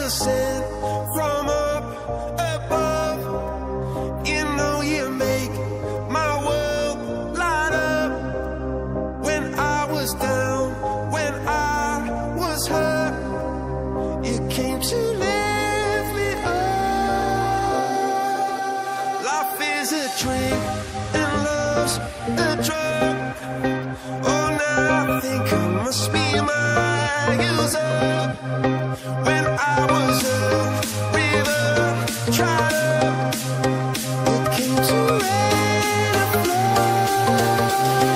angel sent from up above. You know you make my world light up. When I was down, when I was hurt, you came to lift me up. Life is a drink and love's a drug. Oh, now I think I must be my user. When I was a river dried up, you came to let it flow.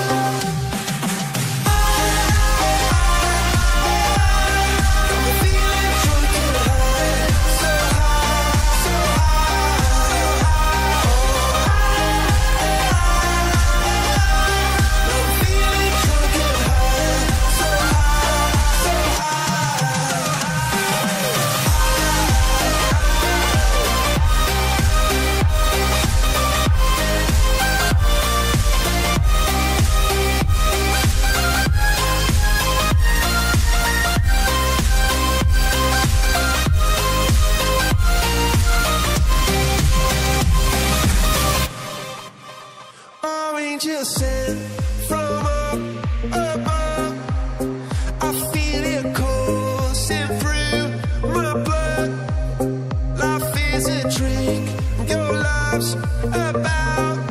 I'm feeling drunk and high, so high, so high. I'm feeling drunk and high, so high, so angel sent from up above. I feel it coursing through my blood. Life is a drink, your love's about